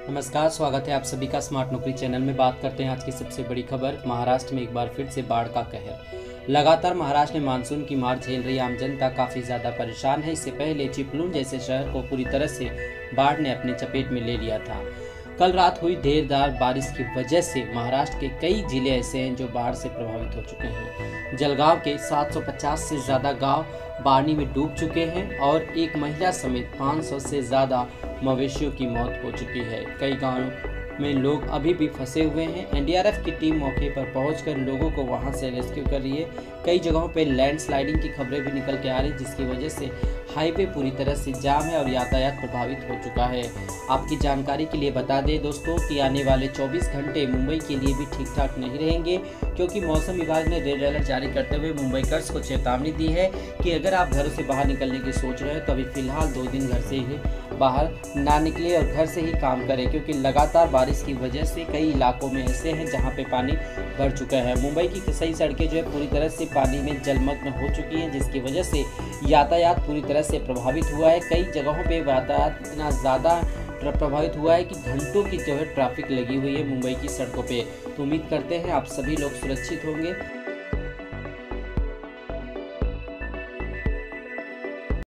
नमस्कार, स्वागत है आप सभी का स्मार्ट नौकरी चैनल में। बात करते हैं आज की सबसे बड़ी खबर। महाराष्ट्र में एक बार फिर से बाढ़ का कहर। लगातार महाराष्ट्र में मानसून की मार झेल रही आम जनता काफी ज्यादा परेशान है। इससे पहले चिपलून जैसे शहर को पूरी तरह से बाढ़ ने अपने चपेट में ले लिया था। कल रात हुई देरदार बारिश की वजह से महाराष्ट्र के कई जिले ऐसे हैं जो बाढ़ से प्रभावित हो चुके हैं। जलगांव के 750 से ज्यादा गांव पानी में डूब चुके हैं और एक महिला समेत 500 से ज्यादा मवेशियों की मौत हो चुकी है। कई गांवों में लोग अभी भी फंसे हुए हैं। एनडीआरएफ की टीम मौके पर पहुंचकर लोगों को वहां से रेस्क्यू कर रही है। कई जगहों पर लैंडस्लाइडिंग की खबरें भी निकल के आ रही, जिसकी वजह से हाईवे पूरी तरह से जाम है और यातायात प्रभावित हो चुका है। आपकी जानकारी के लिए बता दें दोस्तों कि आने वाले 24 घंटे मुंबई के लिए भी ठीक ठाक नहीं रहेंगे, क्योंकि मौसम विभाग ने रेड अलर्ट जारी करते हुए मुंबईकर्स को चेतावनी दी है कि अगर आप घरों से बाहर निकलने की सोच रहे हैं तो अभी फिलहाल 2 दिन घर से ही बाहर ना निकले और घर से ही काम करें, क्योंकि लगातार बारिश की वजह से कई इलाकों में ऐसे हैं जहां पे पानी भर चुका है। मुंबई की कई सड़कें जो है पूरी तरह से पानी में जलमग्न हो चुकी हैं, जिसकी वजह से यातायात पूरी तरह से प्रभावित हुआ है। कई जगहों पे यातायात इतना ज़्यादा प्रभावित हुआ है कि घंटों की जो है ट्रैफिक लगी हुई है मुंबई की सड़कों पे। तो उम्मीद करते हैं आप सभी लोग सुरक्षित होंगे।